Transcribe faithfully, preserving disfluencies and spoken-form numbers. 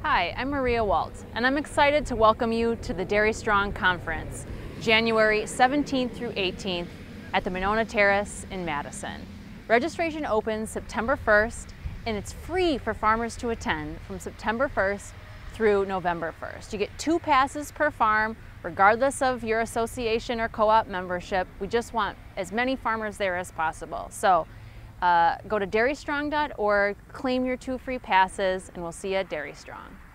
Hi, I'm Maria Walt, and I'm excited to welcome you to the Dairy Strong Conference, January seventeenth through eighteenth at the Monona Terrace in Madison. Registration opens September first, and it's free for farmers to attend from September first through November first. You get two passes per farm, regardless of your association or co-op membership. We just want as many farmers there as possible. So uh, go to dairy strong dot org, claim your two free passes, and we'll see you at Dairy Strong.